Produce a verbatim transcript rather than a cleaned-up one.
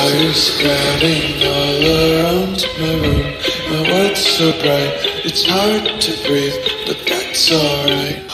fire spreading all around my room. My world's so bright, it's hard to breathe, but that's alright.